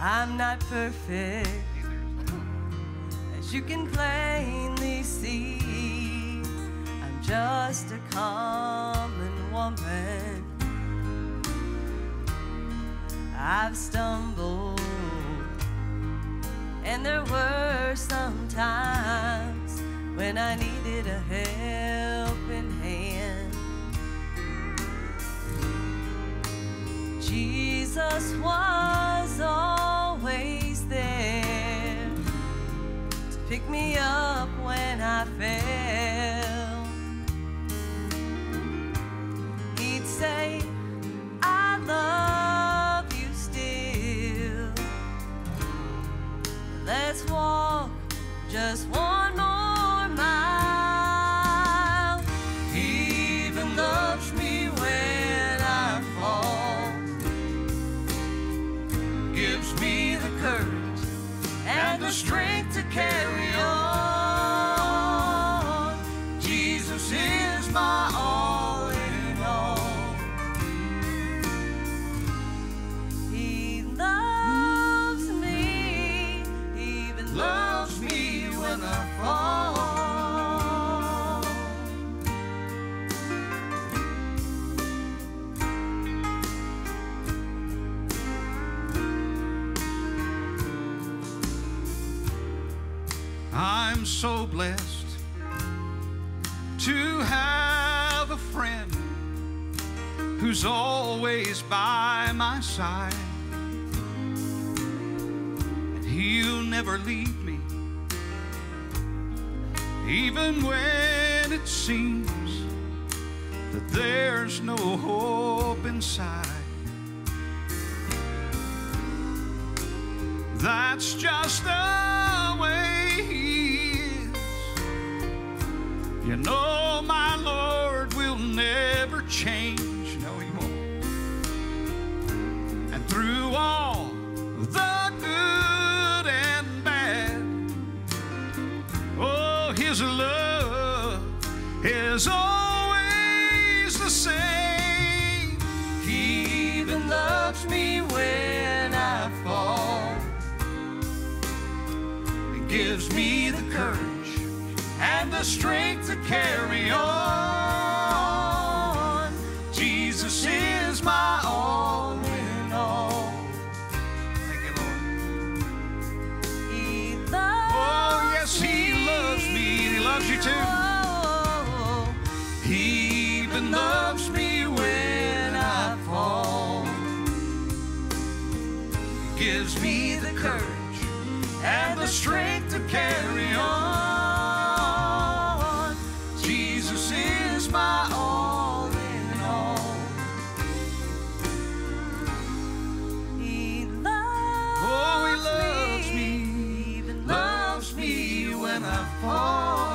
I'm not perfect, as you can plainly see. I'm just a common woman. I've stumbled, and there were some times when I needed a helping hand. Jesus was always there to pick me up when I fell. He'd say, I love you still. Let's walk just one more mile. He even loves me when I fall, gives me the courage and the strength to carry on. Jesus is my all in all. He loves me, even loves me when I fall. I'm so blessed to have a friend who's always by my side, and he'll never leave me, even when it seems that there's no hope inside. That's just the way he is. You know my Lord will never change. No, he won't. And through all the good and bad, oh, his love is always the same. He even loves me when I fall, gives me the courage and the strength to carry on. Jesus is my all in all. Thank you, Lord. He loves Oh, yes, he loves me. He loves you too. He even loves me when I fall. He gives me the courage and the strength to carry on. Jesus is my all in all. He loves Oh, he loves me, even loves me when I fall.